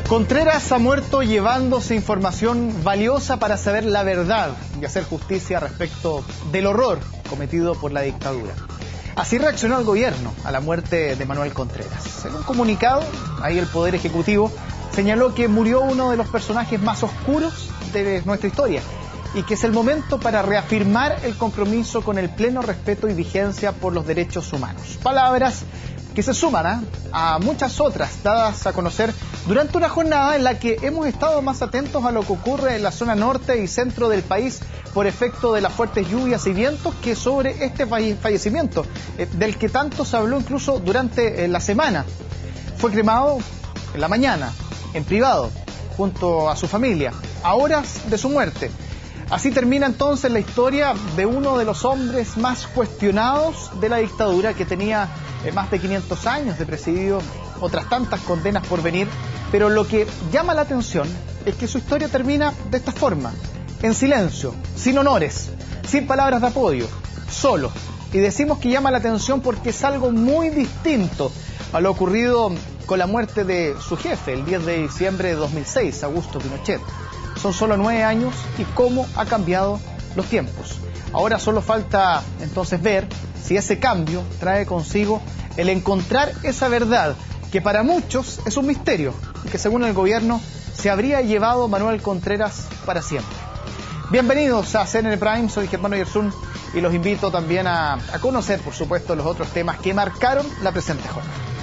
Contreras ha muerto llevándose información valiosa para saber la verdad y hacer justicia respecto del horror cometido por la dictadura. Así reaccionó el gobierno a la muerte de Manuel Contreras. En un comunicado, ahí el Poder Ejecutivo señaló que murió uno de los personajes más oscuros de nuestra historia y que es el momento para reafirmar el compromiso con el pleno respeto y vigencia por los derechos humanos. Palabras que se suman a muchas otras dadas a conocer durante una jornada en la que hemos estado más atentos a lo que ocurre en la zona norte y centro del país por efecto de las fuertes lluvias y vientos que sobre este fallecimiento, del que tanto se habló incluso durante la semana. Fue cremado en la mañana, en privado, junto a su familia, a horas de su muerte. Así termina entonces la historia de uno de los hombres más cuestionados de la dictadura, que tenía más de 500 años de presidio, otras tantas condenas por venir, pero lo que llama la atención es que su historia termina de esta forma, en silencio, sin honores, sin palabras de apoyo, solo. Y decimos que llama la atención porque es algo muy distinto a lo ocurrido con la muerte de su jefe el 10 de diciembre de 2006, Augusto Pinochet. Son solo 9 años y cómo ha cambiado los tiempos. Ahora solo falta entonces ver si ese cambio trae consigo el encontrar esa verdad que para muchos es un misterio y que según el gobierno se habría llevado Manuel Contreras para siempre. Bienvenidos a CNN Prime, soy Germán Oyarzún y los invito también a conocer, por supuesto, los otros temas que marcaron la presente jornada.